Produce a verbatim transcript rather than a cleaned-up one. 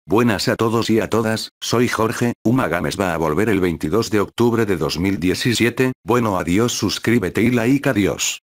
Buenas a todos y a todas, soy Jorge. Uma Games va a volver el veintidós de octubre de dos mil diecisiete, bueno adiós, suscríbete y like, adiós.